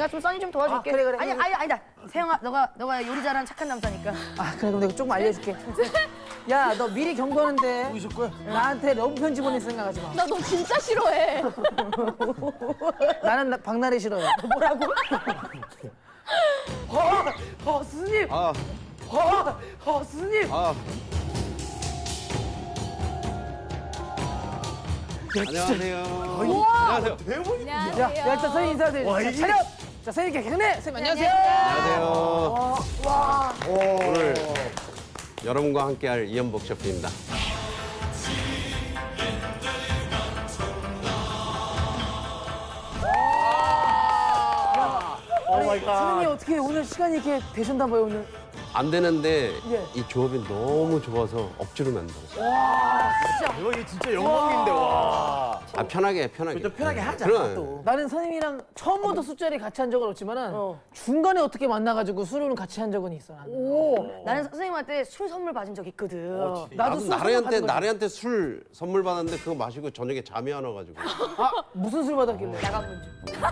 내가 좀 써니 좀 도와줄게. 그래. 아니다. 세영아, 너가 요리 잘하는 착한 남자니까. 그래 그럼 내가 조금 알려줄게. 야, 너 미리 경고하는데 뭐 있을 거야? 나한테 러브 편지 보낼 생각하지 마. 나 너 진짜 싫어해. 나는 박나래 싫어해. 뭐라고? 스님. 스님. 안녕하세요. 안녕하세요. 대본이. 야, 일단 선생님 인사드려. 와, 자, 이게- 차렷. 자, 선생님 경례. 선생님 안녕하세요. 안녕하세요. 오늘 여러분과 함께할 이연복 셰프입니다. 오 마이 갓. 선생님 어떻게 오늘 시간이 이렇게 되셨나 봐요 오늘. 안 되는데 예. 이 조합이 너무 좋아서 억지로 만들었어요. 이거 진짜 영광인데 와. 편하게. 좀 편하게 하자 그럼. 또. 나는 선생님이랑 처음부터 술자리 같이 한 적은 없지만은 중간에 어떻게 만나가지고 술은 같이 한 적은 있어. 나는. 나는 선생님한테 술 선물 받은 적 있거든. 나도 술 받은 거지. 나래한테 술 선물 받았는데 그거 마시고 저녁에 잠이 안 와가지고. 무슨 술 받았길래? 야간 문주.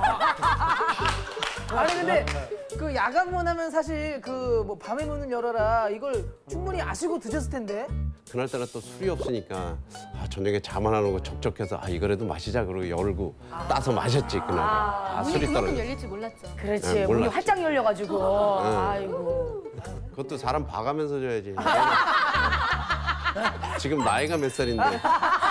아니 근데 그 야간문 하면 사실 그 뭐 밤의 문을 열어라 이걸 충분히 아시고 드셨을 텐데. 그날따라 또 술이 없으니까 저녁에 잠 안 오는 거 적적해서 이거라도 마시자 그러고 열고 따서 마셨지 그날. 술이 그만큼 떨어져. 열릴 줄 몰랐죠. 그렇지. 네, 문이 몰랐지. 활짝 열려가지고. 아이고. 그것도 사람 봐가면서 줘야지. 지금 나이가 몇 살인데.